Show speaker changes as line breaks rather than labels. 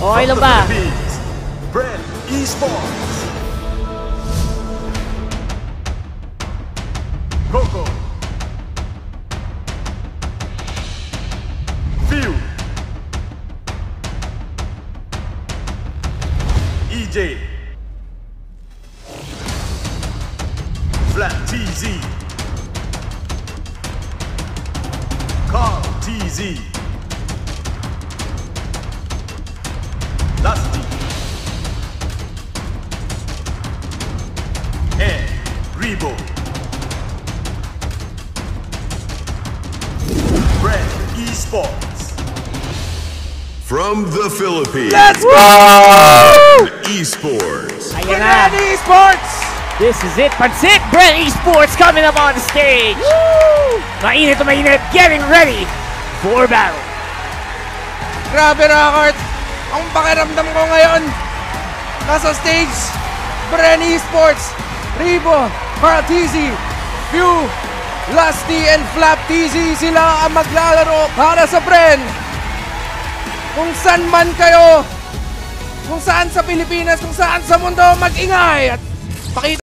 Okay lang ba?
Bren Esports. Coco. View. EJ. Flat TZ. Carl TZ. Dusty. And Rebo. Bren Esports.
From the Philippines,
Let's go!
Esports.
Ayan na.
Bren Esports!
This is it. Pansit Bren Esports coming up on the stage. Mainit na mainit. Getting ready for battle.
Grabe, Rockart! Ang pakiramdam ko ngayon, nasa stage, Bren Esports, Rebo, Carl TZ, View, Lusty, and Flap TZ, sila ang maglalaro para sa Bren. Kung saan man kayo, kung saan sa Pilipinas, kung saan sa mundo, mag-ingay at pakita